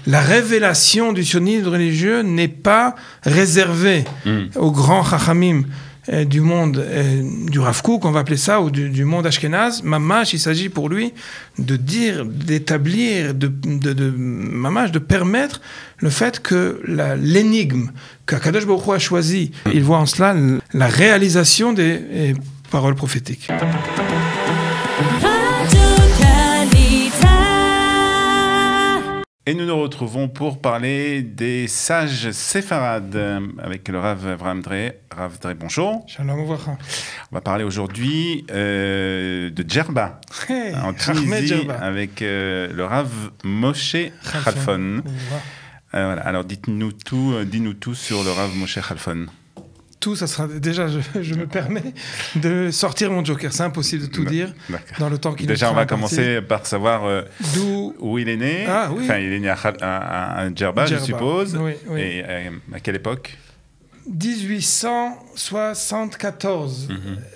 la révélation du sionisme religieux n'est pas réservée aux grands chachamim du monde du Rav Kook, on va appeler ça, ou du monde ashkénaze. Mamash, il s'agit pour lui de dire, d'établir, Mamash, de permettre le fait que l'énigme qu'Akadosh Baruch Hu a choisi, il voit en cela la réalisation des paroles prophétiques. Et nous nous retrouvons pour parler des sages séfarades avec le Rav Avraham Drey. Rav Drey, bonjour. Shalom uvracha. On va parler aujourd'hui de Djerba, en Tunisie, avec le Rav Moshe Khalfon. Voilà. Alors dis-nous tout sur le Rav Moshe Khalfon. Tout, ça sera déjà, je me permets de sortir mon joker. C'est impossible de tout dire dans le temps qu'il nous Déjà, on va commencer par savoir où il est né. Ah, oui. Enfin, il est né à Djerba, je suppose. Oui, oui. Et à quelle époque? 1874.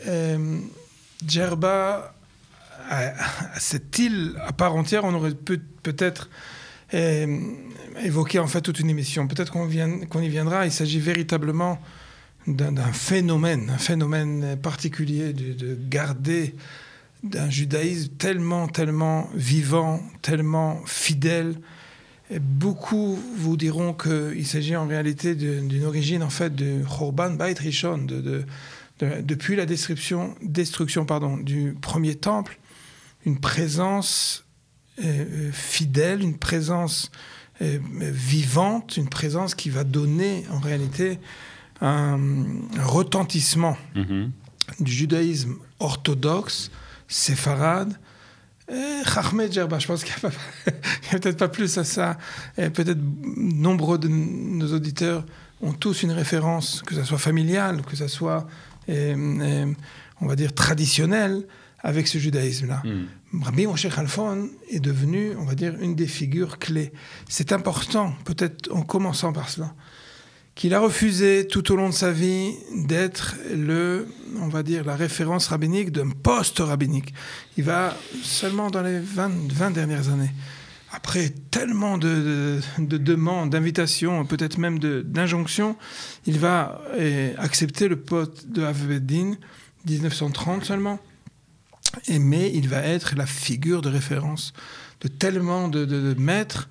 Djerba, cette île à part entière, on aurait peut-être évoqué en fait toute une émission. Peut-être qu'on y viendra. Il s'agit véritablement d'un phénomène particulier de garder d'un judaïsme tellement vivant, tellement fidèle. Et beaucoup vous diront qu'il s'agit en réalité d'une origine en fait de Chorban Beit Rishon, depuis la destruction du premier temple, une présence fidèle, une présence vivante, une présence qui va donner en réalité un retentissement du judaïsme orthodoxe, séfarade, Chachmei Djerba. Je pense qu'il n'y a peut-être pas plus à ça. Et peut-être nombreux de nos auditeurs ont tous une référence, que ce soit familiale, que ce soit, on va dire, traditionnelle, avec ce judaïsme-là. Rabbi Moshe Khalfon est devenu, on va dire, une des figures clés. C'est important, peut-être en commençant par cela, qu'il a refusé tout au long de sa vie d'être on va dire, la référence rabbinique d'un poste rabbinique. Il va seulement dans les 20 dernières années, après tellement de demandes, d'invitations, peut-être même d'injonctions, il va accepter le poste de Hav Bet Din, 1930 seulement, mais il va être la figure de référence de tellement de maîtres.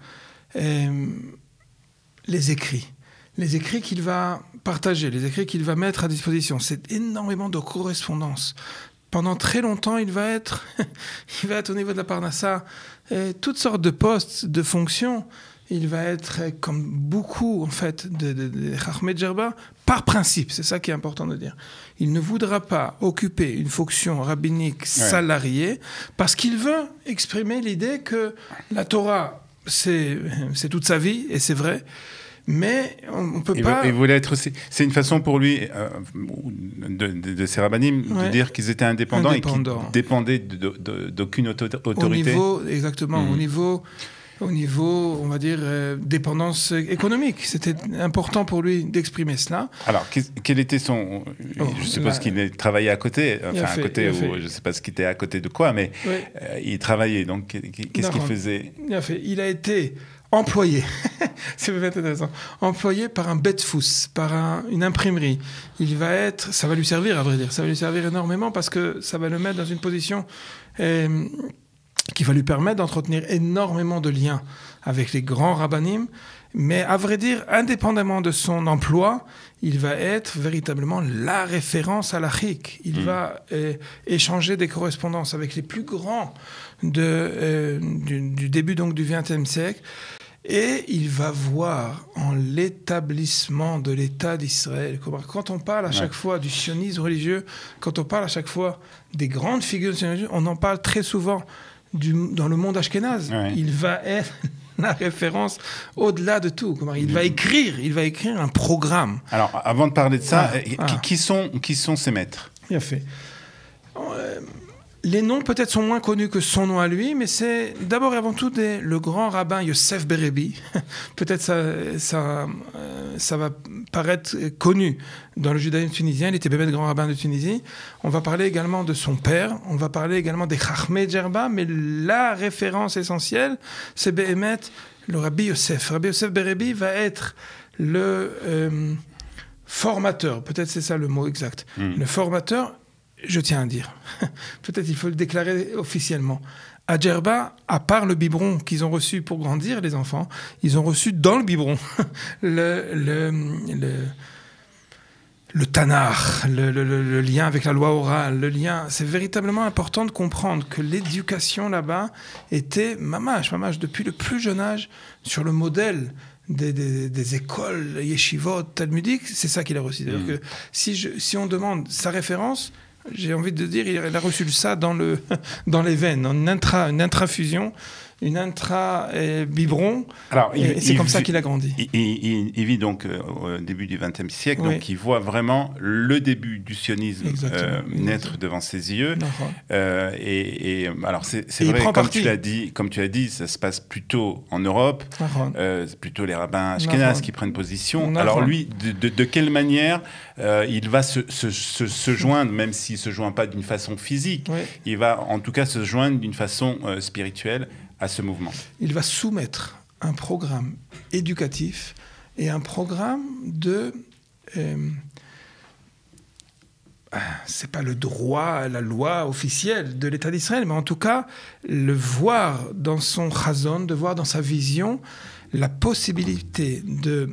Les écrits qu'il va partager, les écrits qu'il va mettre à disposition, c'est énormément de correspondance. Pendant très longtemps, il va être au niveau de la Parnassa, toutes sortes de postes, de fonctions. Il va être, comme beaucoup en fait de Chachmei Djerba, par principe, c'est ça qui est important de dire. Il ne voudra pas occuper une fonction rabbinique salariée parce qu'il veut exprimer l'idée que la Torah, c'est toute sa vie, et c'est vrai. Mais on peut pas. Il voulait être aussi. C'est une façon pour lui de ces rabbinim de dire qu'ils étaient indépendants et qu'ils dépendaient d'aucune autorité. Au niveau, exactement. Au niveau, on va dire, dépendance économique. C'était important pour lui d'exprimer cela. Alors, quel était son... je suppose qu'il travaillait à côté, je ne sais pas ce qu'il était à côté de quoi, mais il travaillait. Donc, qu'est-ce qu'il faisait? Il a été employé, c'est peut-être intéressant, employé par un bet-fous, par une imprimerie. Ça va lui servir, à vrai dire, ça va lui servir énormément parce que ça va le mettre dans une position qui va lui permettre d'entretenir énormément de liens avec les grands rabbinim, mais à vrai dire, indépendamment de son emploi, il va être véritablement la référence halachique. Il va échanger des correspondances avec les plus grands du début donc, du XXe siècle, et il va voir en l'établissement de l'État d'Israël. Quand on parle à chaque fois du sionisme religieux, quand on parle à chaque fois des grandes figures du sionisme religieux, on en parle très souvent dans le monde ashkénaze. Il va être la référence au-delà de tout. Il va écrire un programme. Alors, avant de parler de ça, qui sont ces maîtres? Bien fait. Les noms peut-être sont moins connus que son nom à lui, mais c'est d'abord et avant tout le grand rabbin Yosef Berebi. Peut-être ça va paraître connu dans le judaïsme tunisien. Il était bébé de grand rabbin de Tunisie. On va parler également de son père. On va parler également des Chachmei Djerba, mais la référence essentielle, c'est Béhémet, le Rabbi Yosef. Rabbi Yosef Berebi va être le formateur, peut-être c'est ça le mot exact. Le formateur, je tiens à dire, peut-être il faut le déclarer officiellement. À Djerba, à part le biberon qu'ils ont reçu pour grandir, les enfants, ils ont reçu dans le biberon le Tanakh, le lien avec la loi orale, le lien. C'est véritablement important de comprendre que l'éducation là-bas était mamash, depuis le plus jeune âge, sur le modèle des écoles yeshivot, talmudiques, c'est ça qu'il a reçu. C'est-à-dire que si on demande sa référence, j'ai envie de dire, il a reçu ça dans les veines, une intrafusion, une intra-biberon, et c'est comme ça qu'il a grandi. Il vit donc au début du XXe siècle, donc il voit vraiment le début du sionisme naître devant ses yeux. Alors c'est vrai, comme tu as dit, ça se passe plutôt en Europe, c'est plutôt les rabbins ashkénazes qui prennent position. Alors lui, de quelle manière il va se joindre, même s'il ne se joint pas d'une façon physique, il va en tout cas se joindre d'une façon spirituelle à ce mouvement. Il va soumettre un programme éducatif et un programme de... c'est pas le droit, la loi officielle de l'État d'Israël, mais en tout cas, le voir dans son chazon, de voir dans sa vision la possibilité de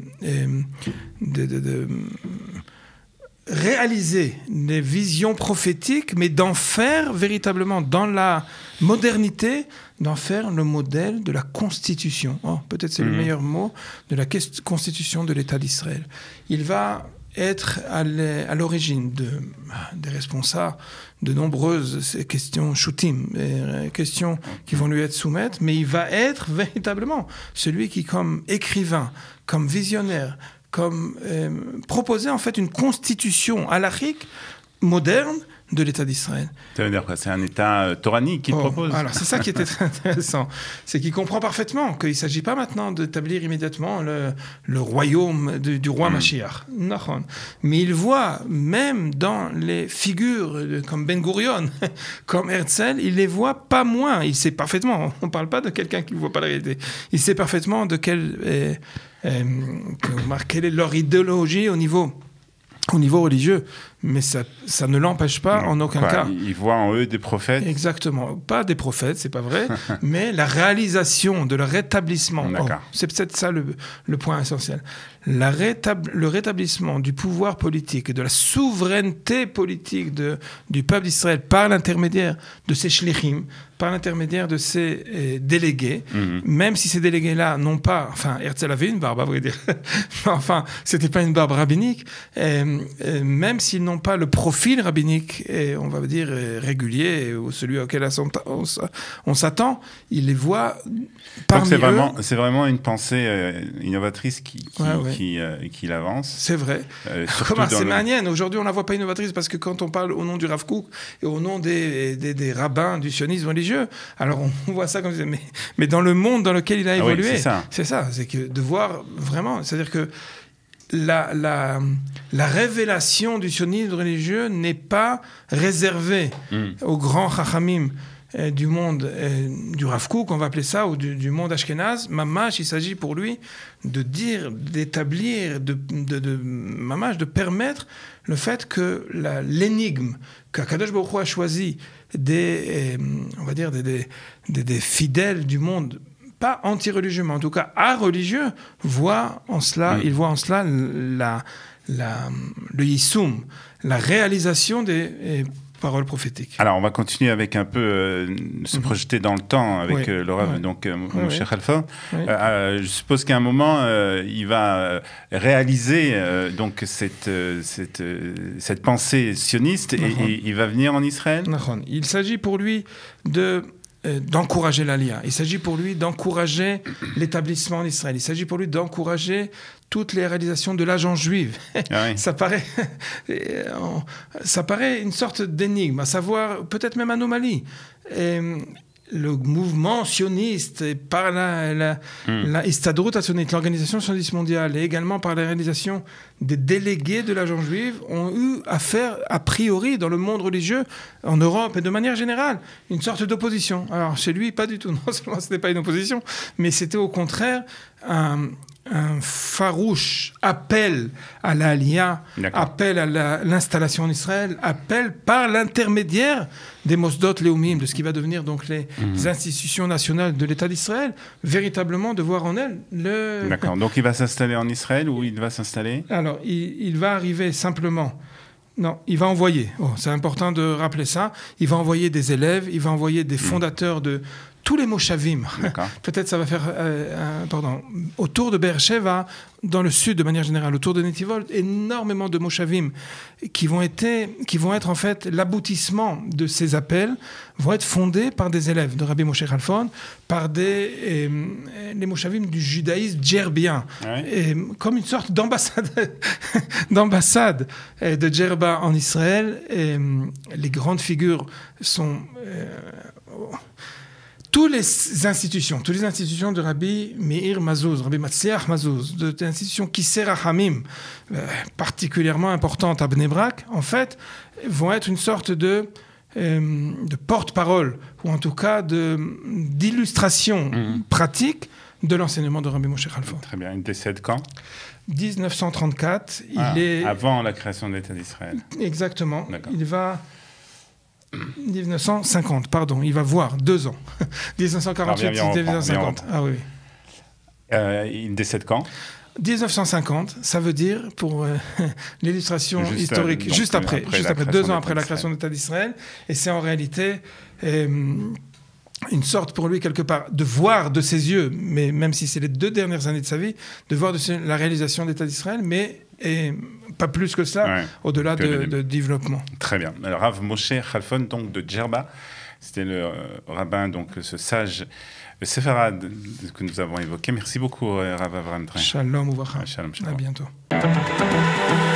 réaliser des visions prophétiques, mais d'en faire véritablement, dans la modernité, d'en faire le modèle de la Constitution. Peut-être c'est le meilleur mot, de la Constitution de l'État d'Israël. Il va être à l'origine des responsables de nombreuses questions shootim, questions qui vont lui être soumises, mais il va être véritablement celui qui, comme écrivain, comme visionnaire, comme proposer en fait une constitution halachique moderne de l'État d'Israël. Ça veut dire quoi? C'est un État toranique qu'il propose? Alors c'est ça qui était très intéressant. C'est qu'il comprend parfaitement qu'il ne s'agit pas maintenant d'établir immédiatement le royaume du roi Mashiach. Mais il voit, même dans les figures comme Ben Gurion, comme Herzl, il les voit pas moins. Il sait parfaitement, on ne parle pas de quelqu'un qui ne voit pas la réalité, il sait parfaitement de quelle est leur idéologie au niveau religieux, mais ça ne l'empêche pas en aucun cas. Ils voient en eux des prophètes. Exactement, pas des prophètes, c'est pas vrai, mais la réalisation de leur rétablissement. C'est peut-être ça le point essentiel. Le rétablissement du pouvoir politique et de la souveraineté politique du peuple d'Israël par l'intermédiaire de ses shlichim, par l'intermédiaire de ses délégués, même si ces délégués-là n'ont pas... Enfin, Herzl avait une barbe, à vrai dire. Enfin, c'était pas une barbe rabbinique. Même s'ils n'ont pas le profil rabbinique, on va dire régulier, ou celui auquel on s'attend, il les voit parmi eux. C'est vraiment une pensée innovatrice qui avance. C'est vrai. C'est manienne. Aujourd'hui, on ne la voit pas innovatrice parce que quand on parle au nom du Rav Kook et au nom des rabbins du sionisme religieux, alors on voit ça comme ça. Mais dans le monde dans lequel il a évolué, c'est ça. C'est que de voir vraiment, c'est-à-dire que la révélation du sionisme religieux n'est pas réservée aux grands chachamim du monde du Rav Kook, on va appeler ça, ou du monde ashkénaze. Mamash, il s'agit pour lui d'établir, de permettre le fait que l'énigme qu'Akadosh Baruch Hu a choisi on va dire des fidèles du monde, pas anti-religieux, mais en tout cas a-religieux, il voit en cela le yissoum, la réalisation des paroles prophétiques. Alors, on va continuer avec un peu se projeter dans le temps avec le Rav, donc Moshe Halfon. Je suppose qu'à un moment, il va réaliser donc cette pensée sioniste et il va venir en Israël. Il s'agit pour lui d'encourager l'Aliyah. Il s'agit pour lui d'encourager l'établissement en Israël. Il s'agit pour lui d'encourager toutes les réalisations de l'agent juive. Ça paraît une sorte d'énigme, à savoir peut-être même anomalie. le mouvement sioniste, et par la Histadrut HaTzionit, l'Organisation sioniste mondiale, et également par la réalisation des délégués de l'agence juive, ont eu à faire, a priori, dans le monde religieux, en Europe et de manière générale, une sorte d'opposition. Alors, chez lui, pas du tout. Non seulement ce n'était pas une opposition, mais c'était au contraire un farouche appel à l'Aliyah, appel à l'installation en Israël, appel par l'intermédiaire des Mosdot Leumim, de ce qui va devenir donc les institutions nationales de l'État d'Israël, véritablement de voir en elles le... D'accord, donc il va s'installer en Israël ou il va s'installer? Alors, il va arriver simplement... Non, il va envoyer, c'est important de rappeler ça, il va envoyer des élèves, il va envoyer des fondateurs de... tous les moshavim, peut-être ça va faire, autour de Be'er-Sheva, dans le sud de manière générale, autour de Netivot, énormément de moshavim qui vont être en fait l'aboutissement de ces appels, vont être fondés par des élèves de Rabbi Moshe Khalfon, par les moshavim du judaïsme djerbien, comme une sorte d'ambassade de Djerba en Israël. Et, les grandes figures sont... toutes les institutions de Rabbi Meir Mazouz, Rabbi Matzliach Mazouz, des institutions Kisei Rachamim, particulièrement importantes à Bnei Brak, en fait, vont être une sorte de porte-parole, ou en tout cas d'illustration pratique de l'enseignement de Rabbi Moshe Khalfon. Très bien. Il décède quand? 1934. Il est... Avant la création de l'État d'Israël. Exactement. Il va... 1950, pardon, il va voir 2 ans. 1948, 1950. Ah oui. Il décède quand? 1950, ça veut dire, pour l'illustration historique, juste après 2 ans après la création de l'État d'Israël. Et c'est en réalité une sorte pour lui, quelque part, de voir de ses yeux, mais même si c'est les 2 dernières années de sa vie, de voir la réalisation de l'État d'Israël, mais pas plus que cela, au-delà de développement. Très bien. Alors, Rav Moshe Khalfon, donc de Djerba, c'était le rabbin, donc ce sage séfarade que nous avons évoqué. Merci beaucoup, Rav Avram. Shalom Uvracha. Shalom. À bientôt.